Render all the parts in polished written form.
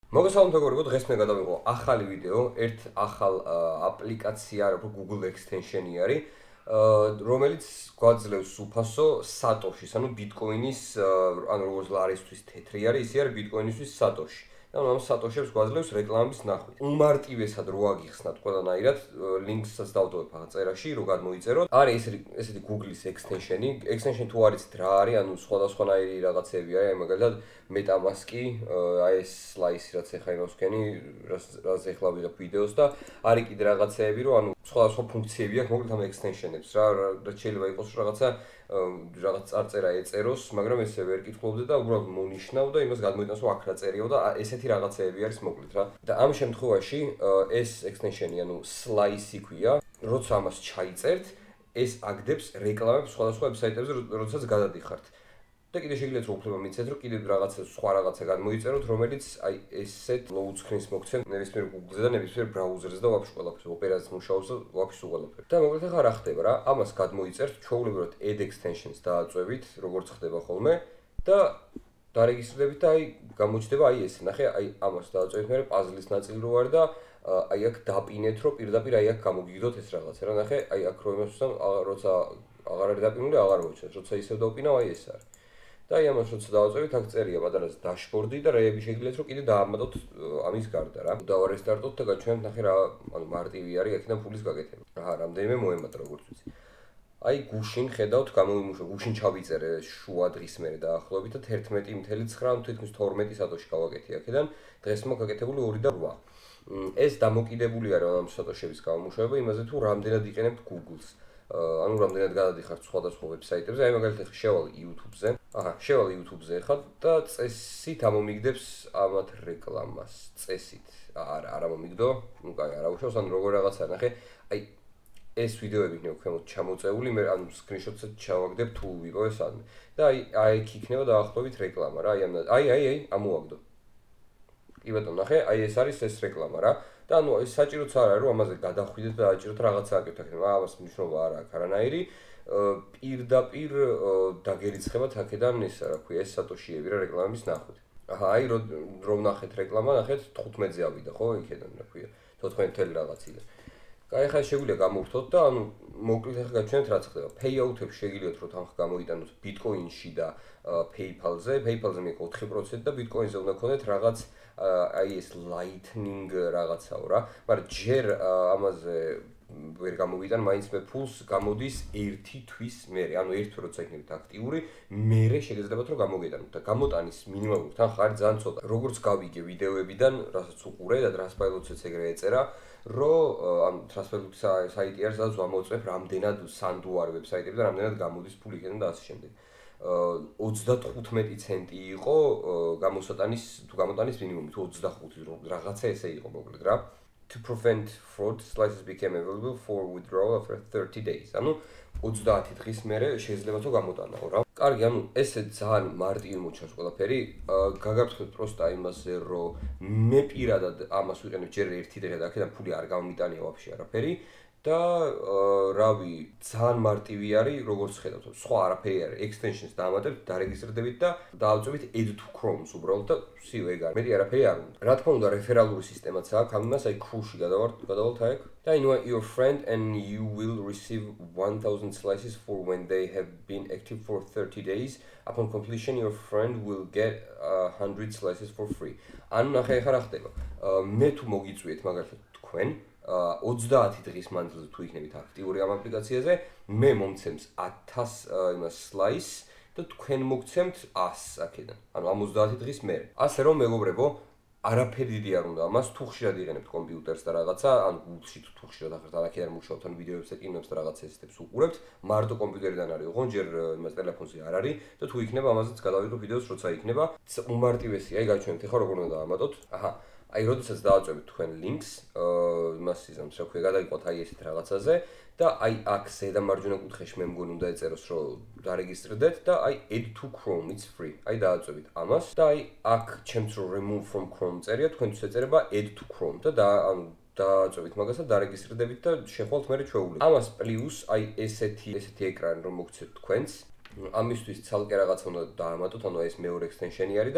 მოგესალმებით მეგობრებო, დღეს მე გადავიღო ახალი ვიდეო, ერთ ახალ აპლიკაცია, როგორც Google ექსტენშენი არის, რომელიც გვაძლევს უფასო სატოშის, ანუ ბიტკოინის, ანუ როგორც არისთვის თეთრი არის, ისე არის ბიტკოინისთვის სატოში. და ამ სატოშებს გვაძლევს რეკლამების ნახვით. უმარტივესად რო აგიხსნათ ყველანაირად, ლინკსაც დავტოვებ ახლა წერაში, რო გადმოიწეროთ. არის ესეთი გუგლის ექსტენშენი. ექსტენშენი თუ არიცით რა არის, ანუ სხვადასხვანაირი რაღაცები არის, აი მაგალითად მეტამასკი, აი ეს სლაისი რაც ეხა იმას ვქენი, რაც ეხლა ვიღებ ვიდეოს და არის კიდე რაღაცეები, რომ ანუ სხვადასხვა ფუნქციები აქვს მოკლედ ამ ექსტენშენებს რა შეიძლება იყოს რაღაცა რაღაც წარწერა ეწეროს, მაგრამ ესე ვერ კითხულობდე და უბრალოდ მონიშნავ და იმას გადმოიტანს რომ აქ რა წერიაო და ესეთი რაღაცეები არის მოკლედ რა. და ამ შემთხვევაში ეს ექსტენშენი, ანუ სლაისი ქვია, როცა ამას ჩაიწერთ, ეს აგდებს რეკლამებს სხვადასხვა ვებსაიტებზე, როდესაც გადადიხართ. და კიდე შეგიძლიათ რომ უფლება მიცეთ, რომ კიდე რაღაცა სხვა რაღაცა გადმოიწეროთ, რომელიც აი ესეთ load screen-ს მოგცემ ნებისმიერ Google-ზე და ნებისმიერ ბრაუზერზე და ვაფშე ყველაფერს, ოპერაციას მუშაობს და ვაფშე ყველაფერს. და მოკლედ ახლა რა ხდება რა? ამას გადმოიწერთ, ჩვეულებრივად add extensions დააწვევით, როგორც ხდება ხოლმე და დარეგისტრირდებით და აი გამოჩნდება აი ეს. ნახე, აი ამას დააწვევით, მე პაზლის ნაწილი რო არის და აი აქ დაპინეთ, რომ პირდაპირ აი აქ გამოგიგდოთ ეს რაღაცა რა. ნახე, აი აქ რო იმას ვსვამ, როცა აღარ არის დაპინული, აღარ მოჩნდეს. როცა ისევ დავპინავ, აი ეს არის. და აი ამას როცა დავაწევით, აქ წერია პატარა დაშბორდი და რეები შეგიძლიათ რომ კიდე დაამატოთ ამის გარდა რა. დავარესტარტოთ და გაჩვენებთ, ნახე რა, ანუ მარტივი არის აქედან ფულის გაკეთება. აჰა, რამდენიმე მოემატა როგორც ვიცი. აი გუშინ ხედავთ გამომიმუშავე, გუშინ ჩავიწერე შუა დღის მერე დაახლოებით და 11.9 თითქმის 12 სატოში გავაკეთე აქედან, დღეს მაქვს გაკეთებული 2 და 8. ეს დამოკიდებული არის ამ სატოშების გამომუშავება იმაზე თუ რამდენად იყენებთ Google-ს. ანუ რამდენად გადადიხართ სხვადასხვა ვებსაიტებზე, აი მაგალითად შევალ YouTube-ზე. აჰა, შევალ YouTube-ზე ხა და წესით ამომიგდებს ამათ რეკლამას. წესით. არა მომიგდო. ნუ კაი, არა უშავს, ანუ როგორ რაღაცა ნახე. აი ეს ვიდეოები იქნება ქვემოთ ჩამოწეული, მე ანუ სკრინშოტსაც ჩავაგდებ თუ ვიყო ეს ადმე. და აი იქ იქნება დაახლოებით რეკლამა რა, აი ამოაგდო. კი ბატონო, ნახე, აი ეს არის ეს რეკლამა რა. და ანუ ეს საჭიროც არ არის რომ ამაზე გადახვიდეთ და აჭიროთ რაღაცა აკეთოთ აქედან. ამას მნიშვნელობა არ აქვს არანაირი. პირდაპირ დაგერიცხებათ აქედან ეს რა ქვია, ეს სატოშიები რა რეკლამების ნახვით. აჰა, აი რომ ნახეთ რეკლამა, ნახეთ 15-ზე ავიდა ხო, იქედან რა ქვია, 14 რაღაციდან. კაი, ახლა შეგვიძლია გამოვხდოთ და ანუ მოკლედ ახლა გაჩვენეთ რაც ხდება. Payout-ებს შეგიძლიათ რომ თანხა გამოიტანოთ Bitcoin-ში და PayPal-ზე. PayPal-ზე მე 4% და Bitcoin-ზე უნდა გქონდეთ რაღაც აი ეს Lightning რაღაცაო რა. მაგრამ ჯერ ამაზე ვერ გამოვიტან, მაინც მე ფულს გამოდის 1 თვის მერე. ანუ 1 თვე როცა იქნებით აქტიური, მერე შეგეძლებათ რომ გამოგეტანოთ და გამოტანის მინიმალური თანხა არის ძალიან ცოტა. როგორც გავიგე ვიდეოებიდან, რასაც უყურე და Trustpilot-ს ეგრე ეწერა, რომ ამ Trustpilot-ის საიტი არის, სადაც ვამოწმებ რამდენად სანდუარი ვებსაიტები და რამდენად გამოდის ფული იქიდან და ასე შემდეგ. 35 ცენტი იყო გამოტანის მინიმუმი, თუ 25 რაღაცა ესე იყო მოკლედ რა. To prevent fraud, slices became available for withdrawal after 30 days. ანუ 30 დღის მერე შეიძლება თუ გამოტანაო რა. კარგი, ანუ ესე ძალიან მარტივი მოჩანს ყველაფერი. გაგაფრთხილეთ პროსტა იმაზე, რომ მე პირადად ამას ვიყენებ ჯერ 1 დღე და აქედან ფული არ გამომიტანია ვაფშე არაფერი. და რავი, ძალიან მარტივი არის, როგორც ხედავთ, სხვა არაფერი არის. Extensions დაამატებთ, დარეგისტრირდებით და დაავწევით add to Chrome-ს უბრალოდ და სიო ეგ არის. მეტი არაფერი არ უნდა. რა თქმა უნდა, რეფერალური სისტემაც აქვს, ამას აი ქულში გადავალთ აი. და invite your friend and you will receive 1000 slices for when they have been active for 30 days. Upon completion, your friend will get 100 slices for free. ანუ ნახე ახლა რა ხდება. მე თუ მოგიწვიეთ მაგალითად თქვენ 30 დღის მანძილზე თუ იქნებით აქტიური ამ აპლიკაციაზე, მე მომცემს 1000 იმას სლაის და თქვენ მოგცემთ 100 აქედან. ანუ ამ 30 დღის მერე. ასე რომ მეგობრებო, არაფერი დიდი არ უნდა ამას, თუ ხშირად იყენებთ კომპიუტერს და რაღაცა, ან Google-ში თუ ხშირად ახერთ აქედან მუშაობთ, ან ვიდეოებს და კინოებს და რაღაცა ესეთებს უყურებთ, მარტო კომპიუტერიდან არის, ოღონდ ჯერ იმას ტელეფონზე არ არის და თუ იქნება ამაზეც გადავიღო ვიდეოს, როცა იქნება. უმარტივესი, აი გაჩვენეთ ახლა როგორ უნდა დაამატოთ. აჰა, აი როდესაც დავაწევით თქვენ ლინკს, იმას იზამს რა ქვია, გადაიყვოთ აი ესეთ რაღაცაზე და აი აქ ზედა მარჯვენა კუთხეში მე მგონი უნდა ეწეროს რომ დარეგისტრირდეთ და აი add to Chrome, it's free. აი დააწევით ამას და აი აქ ჩემს რომ remove from Chrome წერია, თქვენთვის ეწერება add to Chrome და ანუ დააწევით მაგას და დარეგისტრირდებით და შეხვალთ მე ჩვეულებრივი. ამას პლუს აი ესეთი ეკრანი რომ მოგცეთ თქვენს. ამისთვის ცალკე რაღაცა უნდა დაამატოთ, ანუ ეს მეორე ექსტენშენი არის და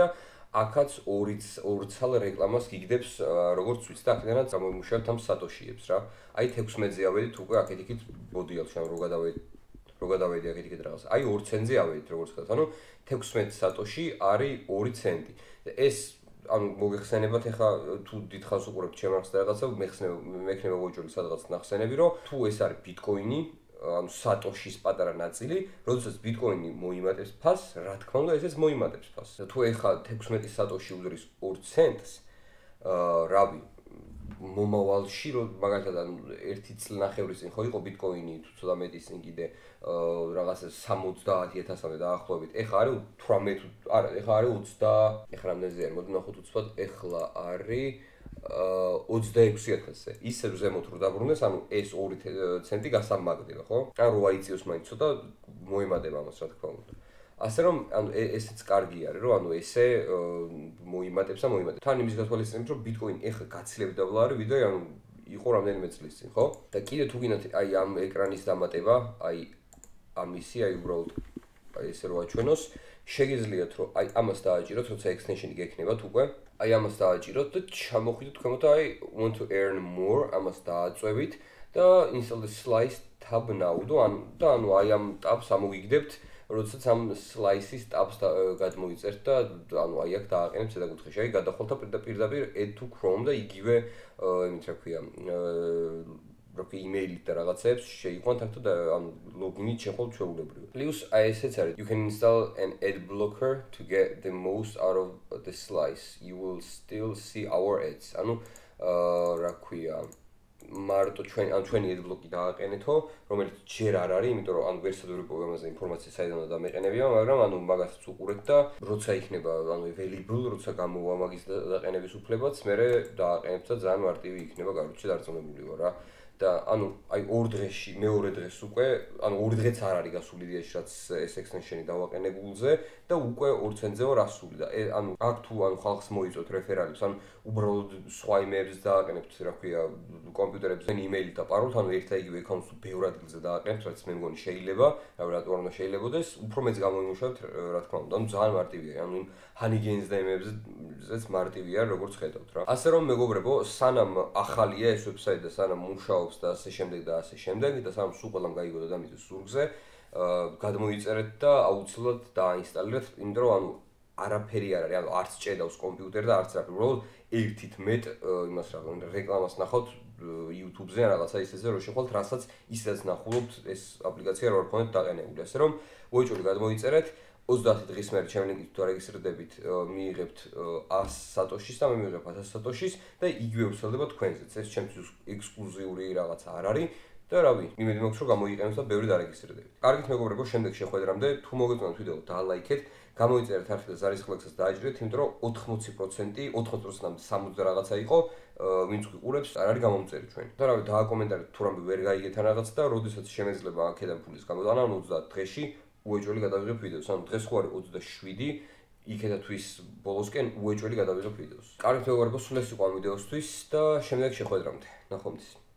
აქაც ორ ცალ რეკლამას გიგდებს როგორც ვიცი და აქედანაც გამომუშავებთ ამ სატოშიებს რა. აი 16-ზე ავედით უკვე აქეთ-იქით ბოდიალში ან რო გადავედი აქეთ-იქით რაღაც. აი 2 ცენტზე ავედით როგორც ხდება. ანუ 16 სატოში არის 2 ცენტი. ეს ანუ მოგეხსენებათ ეხა თუ დიდხანს უყურებთ ჩემს რაღაცა მექნება გოჭული სადღაც ნახსენები რომ თუ ეს არის ბიტკოინი ანუ სატოშის პატარა ნაწილი, როდესაც ბიტკოინი მოიმატებს ფასს, რა თქმა უნდა, ესეც მოიმატებს ფასს. თუ ეხა 16 სატოში უძრის 2 ცენტს, რავი, მომავალში რომ მაგალითად 1 წლნახევრის წინ ხო იყო ბიტკოინი, თუ ცოტა მეტის წინ კიდე რაღაცა 70,000-მდე დაახლოებით. ეხა არის 18, არა, ეხა არის 20, ეხა რამდენზე არის? მოდი ნახოთ უცბად, ეხლა არის 26,000-ზე. ისე ზემოთ რო დაბრუნდეს, ანუ ეს 2 ცენტი გასამაგდება, ხო? ან რო აიწიოს მაინც ცოტა მოემატება ამას, რა თქმა უნდა. ასე რომ, ანუ ესეც კარგი არის, რომ ანუ ესე მოიმატებს და მოიმატებს. თან იმის გათვალისწინებით, რომ ბიტკოინი ეხლა გაცილებით დაბლა არის, ვიდრე ანუ იყო რამდენიმე წლის წინ, ხო? და კიდე თუ გინდათ აი ამ ეკრანის დამატება, აი ამისი, აი უბრალოდ აი ესე რო აჩვენოს, შეგიძლიათ რომ აი ამას დააჭიროთ, როცა ექსტენშენი გექნებათ უკვე. აი ამას დააჭიროთ და ჩამოხვიდეთ ქვემოთ აი want to earn more ამას დააწვევით და install the slice tab now და ანუ აი ამ tabs ამოიგდებთ, როდესაც ამ slice-ის tabs გადმოიწერთ და ანუ აი აქ დააყენებთ ზედაკუთხეში. აი გადახვალთ პირდაპირ add to Chrome და იგივე იმით რა ქვია email-ით და რაღაცებს შეიყვანთ აქ და ანუ ლოგინით შეხვალთ ჩვეულებრივი. Plus აი ესეც არის. You can install an ad blocker to get the most out of the slice. You will still see our ads. ანუ რა ქვია მარტო ჩვენი ad block-ი დააყენეთო, რომელიც ჯერ არ არის, იმიტომ რომ ანუ ვერსადური პროგრამაზე ინფორმაცია საიდან დამეყენებია, მაგრამ ანუ მაგასაც უყურეთ და როცა იქნება ანუ available, როცა გამოვა მაგის დაყენების უფლებაც, მერე დააყენებთ და ძალიან მარტივი იქნება, გარუჩე დარწმუნებული ვარ რა. და ანუ აი 2 დღეში, მეორე დღეს უკვე, ანუ 2 დღეც არ არის გასული დიაში, რაც ეს ექსტენშენი დავაყენებულზე და უკვე 2 ცენტზე ვარ ასული და ანუ აქ თუ ანუ ხალხს მოიწოთ რეფერალებს, ანუ უბრალოდ სხვა იმეებს დააყენებთ, რა ქვია, კომპიუტერებზე email-ით და პაროლით, ანუ ერთ და იგივე აკაუნტს ბევრ ადგილზე დააყენებთ, რაც მე მგონი შეიძლება, რავი რატო არ უნდა შეიძლებოდეს, უფრო მეც გამოიმუშავებთ, რა თქმა უნდა, ანუ ძალიან მარტივია, ანუ იმ ჰანიგენს და იმებზეც მარტივია, როგორც ხედავთ რა. ასე რომ მეგობრებო, სანამ ახალია ეს ვებსაიტი და სანამ მუშაობს და ასე შემდეგ და ასე შემდეგ და სანამ სულ ყველამ გაიგო და დამიწეს ზურგზე, გადმოიწერეთ და აუცილებლად დააინსტალირეთ, იმიტომ რომ ანუ არაფერი არ არის, ანუ არც ჭედავს კომპიუტერი და არც რაფერი, უბრალოდ ერთით მეტ იმას რა რეკლამას ნახავთ YouTube-ზე რაღაცა ისეზე რო შეხვალთ, რასაც ისედაც ნახულობთ ეს აპლიკაცია რო არ ქონდეთ დაყენებული. ასე რომ მოიჭოლი გადმოიწერეთ 30 დღის მერე ჩემ ლინკით თუ რეგისტრირდებით, მიიღებთ 100 სატოშის და მე მივიღებ 1000 სატოშის და იგივე ვრცელდება თქვენზეც. ეს ჩემთვის ექსკლუზიური რაღაცა არ არის და რავი, იმედი მაქვს რომ გამოიყენოთ და ბევრი დარეგისტრირდებით. კარგით მეგობრებო, შემდეგ შეხვედრამდე თუ მოგეწონათ ვიდეო დალაიქეთ, გამოიწერეთ არხი და ზარისხლექსას დააჭირეთ, იმიტომ რომ 80%, 80%-მდე 60 და რაღაცა იყო, ვინც გიყურებს, არ არის გამომწერი ჩვენი. და რავი, დააკომენტარეთ თუ რამე ვერ გაიგეთ რაღაც და როდესაც შემეძლება აქედან ფულის გამოტანა, ანუ 30 დღეში უეჭველი გადავიღებ ვიდეოს. ანუ დღეს ხო არის 27, იქედათვის ბოლოსკენ უეჭველი გადავიღებ ვიდეოს. კარგით მეგობრებო, სულ ეს იყო ამ ვიდეოსთვის და შემდეგ შეხვედრამდე. ნახვამდის.